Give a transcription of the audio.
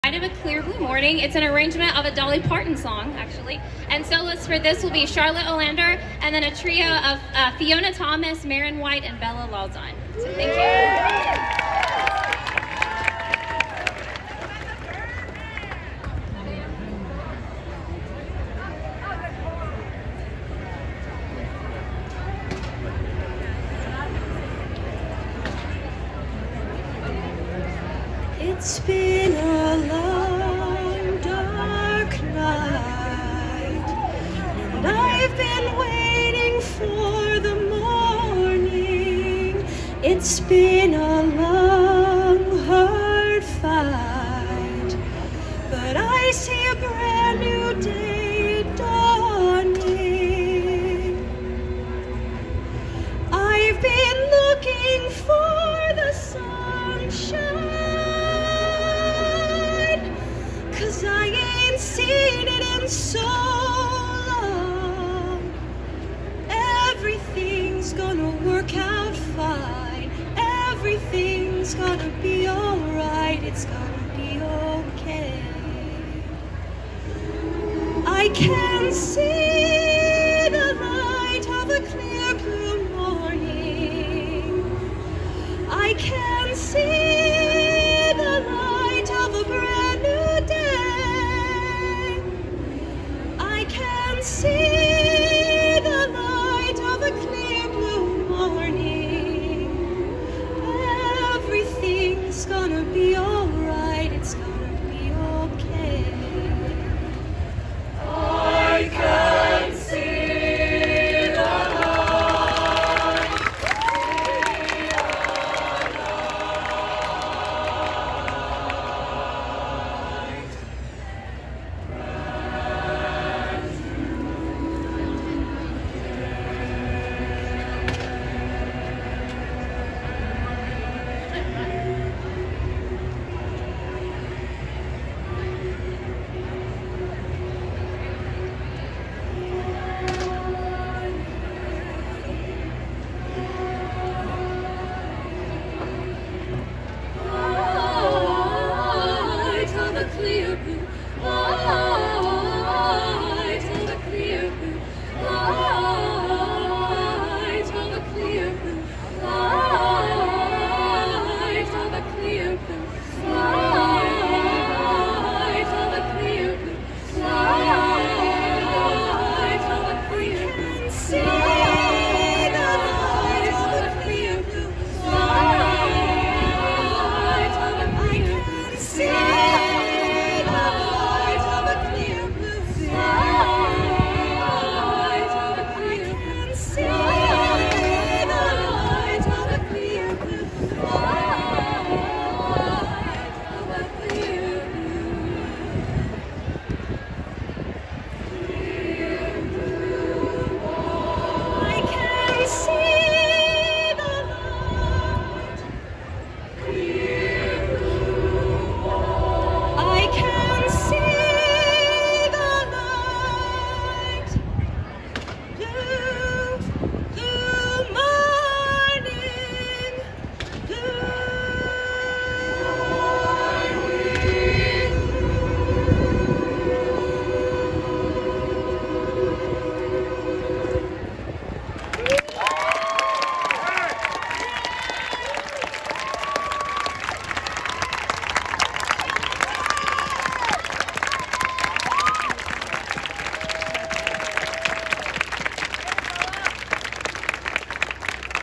Night of a Clear Blue Morning. It's an arrangement of a Dolly Parton song, actually. And soloists for this will be Charlotte Olander, and then a trio of Fiona Thomas, Marin White, and Bella Laldon. So thank you. It's been a long, dark night, and I've been waiting for the morning. It's been a long, hard fight, but I see a brand new day dawning. I've been looking for the sunshine, 'cause I ain't seen it in so long. Everything's gonna work out fine. Everything's gonna be alright. It's gonna be okay. I can see